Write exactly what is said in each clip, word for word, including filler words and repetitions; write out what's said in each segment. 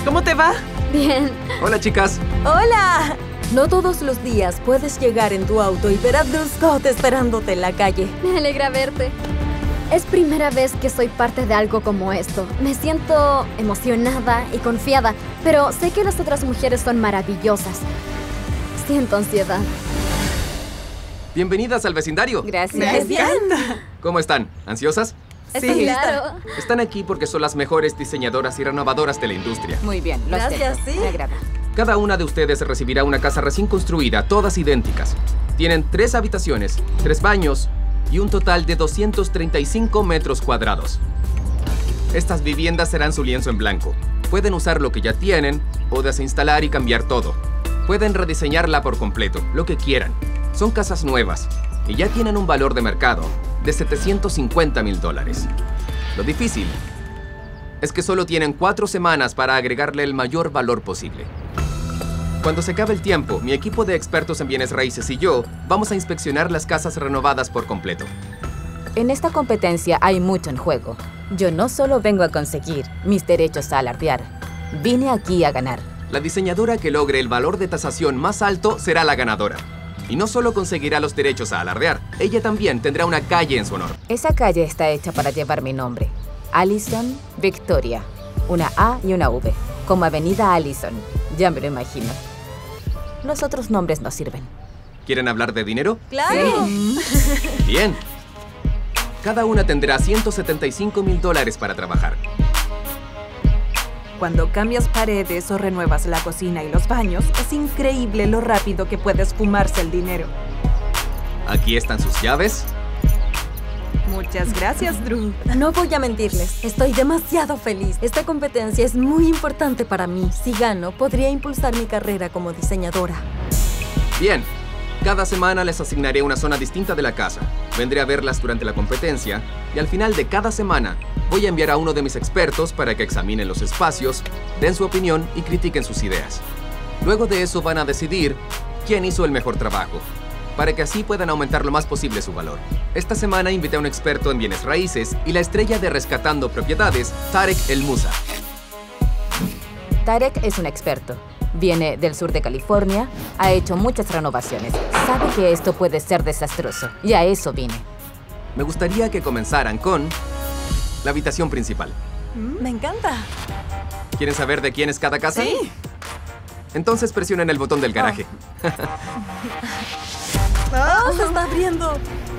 ¿Cómo te va? Bien. Hola, chicas. ¡Hola! No todos los días puedes llegar en tu auto y ver a Drew Scott esperándote en la calle. Me alegra verte. Es primera vez que soy parte de algo como esto. Me siento emocionada y confiada, pero sé que las otras mujeres son maravillosas. Siento ansiedad. Bienvenidas al vecindario. Gracias. Bien. ¿Cómo están? ¿Ansiosas? Sí, claro. Están aquí porque son las mejores diseñadoras y renovadoras de la industria. Muy bien, lo Gracias, acepto. sí. Me agrada. Cada una de ustedes recibirá una casa recién construida, todas idénticas. Tienen tres habitaciones, tres baños y un total de doscientos treinta y cinco metros cuadrados. Estas viviendas serán su lienzo en blanco. Pueden usar lo que ya tienen o desinstalar y cambiar todo. Pueden rediseñarla por completo, lo que quieran. Son casas nuevas y ya tienen un valor de mercado de setecientos cincuenta mil dólares. Lo difícil es que solo tienen cuatro semanas para agregarle el mayor valor posible. Cuando se acabe el tiempo, mi equipo de expertos en bienes raíces y yo vamos a inspeccionar las casas renovadas por completo. En esta competencia hay mucho en juego. Yo no solo vengo a conseguir mis derechos a alardear. Vine aquí a ganar. La diseñadora que logre el valor de tasación más alto será la ganadora. Y no solo conseguirá los derechos a alardear, ella también tendrá una calle en su honor. Esa calle está hecha para llevar mi nombre. Allison Victoria. Una A y una V. Como Avenida Allison. Ya me lo imagino. Los otros nombres no sirven. ¿Quieren hablar de dinero? ¡Claro! Bien. Cada una tendrá ciento setenta y cinco mil dólares para trabajar. Cuando cambias paredes o renuevas la cocina y los baños, es increíble lo rápido que puedes fumarse el dinero. Aquí están sus llaves. Muchas gracias, Drew. No voy a mentirles, estoy demasiado feliz. Esta competencia es muy importante para mí. Si gano, podría impulsar mi carrera como diseñadora. Bien. Cada semana les asignaré una zona distinta de la casa. Vendré a verlas durante la competencia y al final de cada semana voy a enviar a uno de mis expertos para que examinen los espacios, den su opinión y critiquen sus ideas. Luego de eso van a decidir quién hizo el mejor trabajo, para que así puedan aumentar lo más posible su valor. Esta semana invité a un experto en bienes raíces y la estrella de Rescatando Propiedades, Tarek El Musa. Tarek es un experto. Viene del sur de California, ha hecho muchas renovaciones. Sabe que esto puede ser desastroso y a eso vine. Me gustaría que comenzaran con la habitación principal. Me encanta. ¿Quieren saber de quién es cada casa? Sí. Entonces presionen el botón del garaje. ¡Oh, se está abriendo!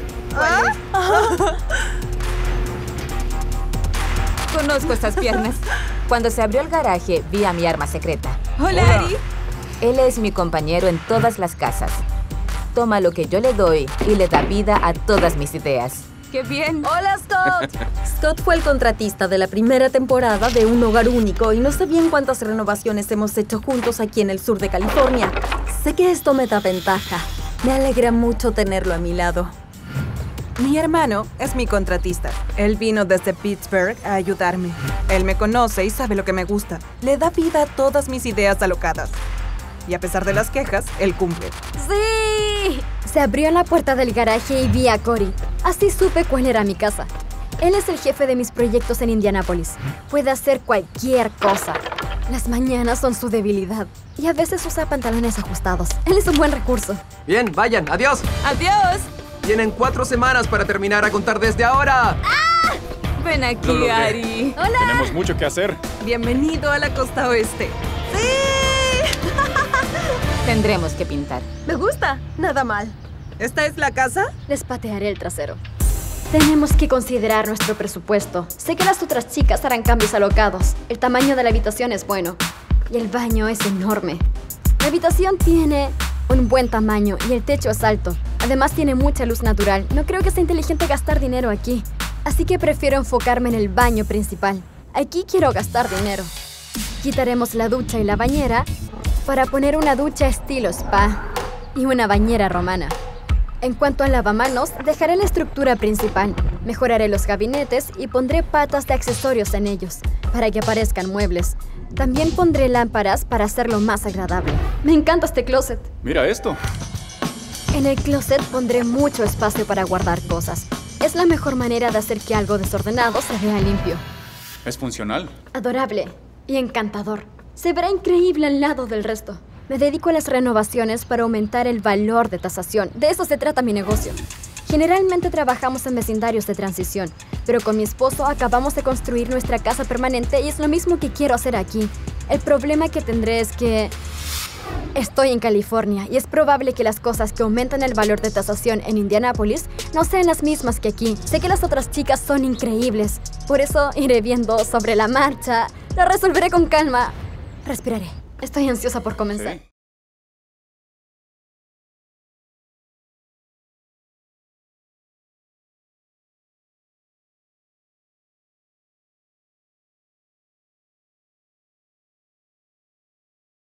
Conozco esas piernas. Cuando se abrió el garaje, vi a mi arma secreta. Hola, Ari. Él es mi compañero en todas las casas. Toma lo que yo le doy y le da vida a todas mis ideas. ¡Qué bien! ¡Hola, Scott! Scott fue el contratista de la primera temporada de Un Hogar Único y no sé bien cuántas renovaciones hemos hecho juntos aquí en el sur de California. Sé que esto me da ventaja. Me alegra mucho tenerlo a mi lado. Mi hermano es mi contratista. Él vino desde Pittsburgh a ayudarme. Él me conoce y sabe lo que me gusta. Le da vida a todas mis ideas alocadas. Y a pesar de las quejas, él cumple. ¡Sí! Se abrió la puerta del garaje y vi a Cory. Así supe cuál era mi casa. Él es el jefe de mis proyectos en Indianápolis. Puede hacer cualquier cosa. Las mañanas son su debilidad. Y a veces usa pantalones ajustados. Él es un buen recurso. Bien, vayan, adiós. ¡Adiós! Tienen cuatro semanas para terminar a contar desde ahora. Ven Lo aquí, logré. Ari. Tenemos mucho que hacer. Bienvenido a la costa oeste. Tendremos que pintar. Me gusta. Nada mal. ¿Esta es la casa? Les patearé el trasero. Tenemos que considerar nuestro presupuesto. Sé que las otras chicas harán cambios alocados. El tamaño de la habitación es bueno. Y el baño es enorme. La habitación tiene un buen tamaño y el techo es alto. Además tiene mucha luz natural. No creo que sea inteligente gastar dinero aquí. Así que prefiero enfocarme en el baño principal. Aquí quiero gastar dinero. Quitaremos la ducha y la bañera para poner una ducha estilo spa y una bañera romana. En cuanto al lavamanos, dejaré la estructura principal, mejoraré los gabinetes y pondré patas de accesorios en ellos, para que aparezcan muebles. También pondré lámparas para hacerlo más agradable. Me encanta este closet. Mira esto. En el closet pondré mucho espacio para guardar cosas. Es la mejor manera de hacer que algo desordenado se vea limpio. Es funcional. Adorable y encantador. Se verá increíble al lado del resto. Me dedico a las renovaciones para aumentar el valor de tasación. De eso se trata mi negocio. Generalmente trabajamos en vecindarios de transición, pero con mi esposo acabamos de construir nuestra casa permanente y es lo mismo que quiero hacer aquí. El problema que tendré es que estoy en California y es probable que las cosas que aumentan el valor de tasación en Indianápolis no sean las mismas que aquí. Sé que las otras chicas son increíbles, por eso iré viendo sobre la marcha. Lo resolveré con calma. Respiraré. Estoy ansiosa por comenzar. Sí.